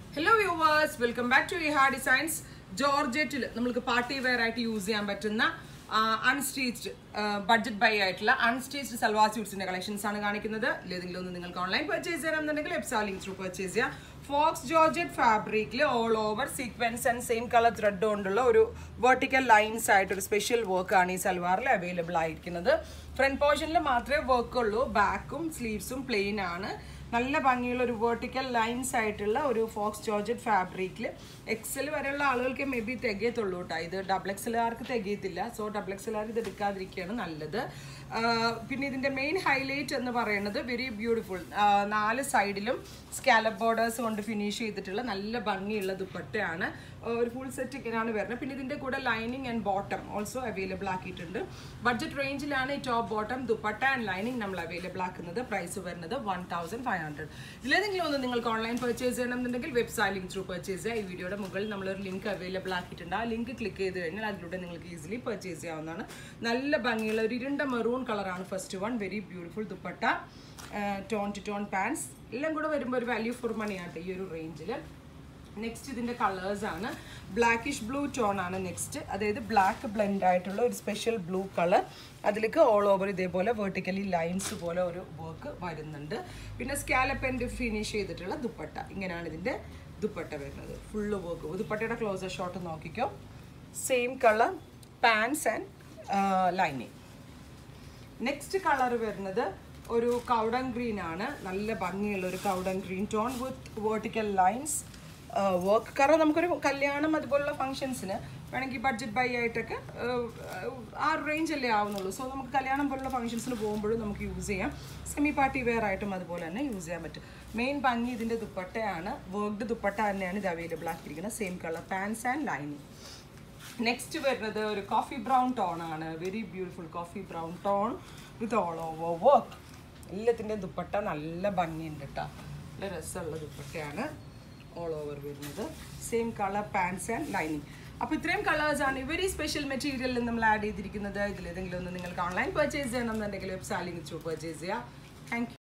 Hello viewers, welcome back to Reha Designs. Georgette നമുക്ക് party wear ആയിട്ട് use ചെയ്യാൻ പറ്റുന്ന അൺസ്റ്റിച്ച്ഡ് ബഡ്ജറ്റ് ബൈ ആയിട്ടുള്ള അൺസ്റ്റിച്ച്ഡ് സൽവാർ സ്യൂട്ട്സിന്റെ കളക്ഷൻസ് ആണ് കാണിക്കുന്നത്. ഏതെങ്കിലും ഒന്ന് നിങ്ങൾക്ക് ഓൺലൈൻ പർച്ചേസ് ചെയ്യണമെന്നുണ്ടെങ്കിൽ വെബ്സൈറ്റ് ലിങ്ക് ത്രൂ പർച്ചേസ് ചെയ്യാം. ഫോക്സ് ജോർജറ്റ് ഫാബ്രിക്കിൽ all over sequence and same colour thread കൊണ്ടുള്ള ഒരു വെർട്ടിക്കൽ ലൈൻസ് ആയിട്ട് ഒരു സ്പെഷ്യൽ വർക്ക് ആണ് ഈ സൽവാറിൽ അവൈലബിൾ ആയിരിക്കുന്നത്. ഫ്രണ്ട് പോർഷനിൽ മാത്രമേ വർക്ക് ഉള്ളൂ, ബാക്കും സ്ലീവ്സും പ്ലെയിൻ ആണ്. നല്ല ഭംഗിയുള്ള ഒരു വെർട്ടിക്കൽ ലൈൻസ് ആയിട്ടുള്ള ഒരു ഫോക്സ് ജോർജറ്റ് ഫാബ്രിക്കിൽ എക്സൽ വരെയുള്ള ആളുകൾക്ക് മേ ബി തികയത്തുള്ളൂ കേട്ടോ. ഇത് ഡബിൾ എക്സലുകാർക്ക് തികയത്തില്ല. സോ ഡബിൾ എക്സലുകാർ ഇത് എടുക്കാതിരിക്കുകയാണ് നല്ലത്. പിന്നെ ഇതിൻ്റെ മെയിൻ ഹൈലൈറ്റ് എന്ന് പറയുന്നത് വെരി ബ്യൂട്ടിഫുൾ 4 സൈഡിലും സ്കാലപ്പ് ബോർഡേഴ്സ് കൊണ്ട് ഫിനിഷ് ചെയ്തിട്ടുള്ള നല്ല ഭംഗിയുള്ള ദുപ്പട്ടയാണ്. ഒരു ഫുൾ സെറ്റ് ഇങ്ങനെയാണ് വരുന്നത്. പിന്നെ ഇതിൻ്റെ കൂടെ lining and bottom also available ആക്കിയിട്ടുണ്ട്. ബഡ്ജറ്റ് റേഞ്ചിലാണ് ഈ top bottom dupatta and lining നമ്മൾ അവൈലബിൾ ആക്കുന്നത്. പ്രൈസ് വരുന്നത് 1500. ഇതിലേതെങ്കിലും ഒന്ന് നിങ്ങൾക്ക് ഓൺലൈൻ പർച്ചേസ് ചെയ്യണമെന്നുണ്ടെങ്കിൽ വെബ്സൈറ്റ് ലിങ്ക് ത്രൂ പർച്ചേസ് ചെയ്യുക. ഈ വീഡിയോയുടെ മുകളിൽ നമ്മളൊരു ലിങ്ക് അവൈലബിൾ ആക്കിയിട്ടുണ്ട്. ആ ലിങ്ക് ക്ലിക്ക് ചെയ്ത് കഴിഞ്ഞാൽ അതിലൂടെ നിങ്ങൾക്ക് ഈസിലി പർച്ചേസ് ചെയ്യാവുന്നതാണ്. നല്ല ഭംഗിയുള്ള ഒരു ഇരുണ്ട മെറൂൺ കളറാണ് first one. Very beautiful dupatta, tone to tone pants എല്ലാം കൂടെ വരുമ്പോൾ ഒരു വാല്യൂ ഫോർ മണിയാണ് ഈ ഒരു റേഞ്ചിൽ. നെക്സ്റ്റ് ഇതിൻ്റെ കളേഴ്സ് ആണ്. ബ്ലാക്കിഷ് ബ്ലൂ ടോൺ ആണ് നെക്സ്റ്റ്, അതായത് ബ്ലാക്ക് ബ്ലെൻഡ് ആയിട്ടുള്ള ഒരു സ്പെഷ്യൽ ബ്ലൂ കളർ. അതിലേക്ക് ഓൾ ഓവർ ഇതേപോലെ വെർട്ടിക്കലി ലൈൻസ് പോലെ ഒരു വർക്ക് വരുന്നുണ്ട്. പിന്നെ സ്കാലപ്പ് ആൻഡ് ഫിനിഷ് ചെയ്തിട്ടുള്ള ദുപ്പട്ട, ഇങ്ങനെയാണ് ഇതിൻ്റെ ദുപ്പട്ട വരുന്നത്. Full work. ദുപ്പട്ടയുടെ ക്ലോസർ ഷോട്ട് നോക്കിക്കോ. Same colour pants and lining. Next colour വരുന്നത് ഒരു കൗഡൻ ഗ്രീൻ ആണ്. നല്ല ഭംഗിയുള്ള ഒരു കൗഡൻ green tone with vertical lines work. കാരണം നമുക്കൊരു കല്യാണം അതുപോലുള്ള ഫംഗ്ഷൻസിന് വേണമെങ്കിൽ ബഡ്ജറ്റ് ബൈ ആയിട്ടൊക്കെ ആ റേഞ്ച് അല്ലേ ആവുന്നുള്ളൂ. സോ നമുക്ക് കല്യാണം പോലുള്ള ഫംഗ്ഷൻസിന് പോകുമ്പോഴും നമുക്ക് യൂസ് ചെയ്യാം. സെമി പാർട്ടി വെയർ ആയിട്ടും അതുപോലെ തന്നെ യൂസ് ചെയ്യാൻ പറ്റും. മെയിൻ ഭംഗി ഇതിൻ്റെ ദുപ്പട്ടയാണ്. വർക്ക്ഡ് ദുപ്പട്ട തന്നെയാണ് ഇത് അവൈലബിൾ ആക്കിയിരിക്കുന്നത്. Same colour pants and lining. Next വരുന്നത് ഒരു കോഫി ബ്രൗൺ ടോൺ ആണ്. Very beautiful coffee brown tone with all over work. എല്ലാത്തിൻ്റെയും ദുപ്പട്ട നല്ല ഭംഗിയുണ്ട് കേട്ടോ. നല്ല രസമുള്ള ദുപ്പട്ടയാണ് ഓൾ ഓവർ വരുന്നത്. Same colour pants and lining. അപ്പോൾ ഇത്രയും കളേഴ്സാണ് വെരി സ്പെഷ്യൽ മെറ്റീരിയലിൽ നമ്മൾ ആഡ് ചെയ്തിരിക്കുന്നത്. ഇതിലേതെങ്കിലും ഒന്ന് നിങ്ങൾക്ക് ഓൺലൈൻ പർച്ചേസ് ചെയ്യണമെന്നുണ്ടെങ്കിൽ വെബ്സൈറ്റ് ലിങ്ക് ത്രൂ പർച്ചേസ് ചെയ്യുക. Thank U.